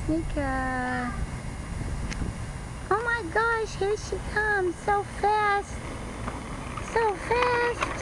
Nika. Oh my gosh, here she comes. So fast. So fast.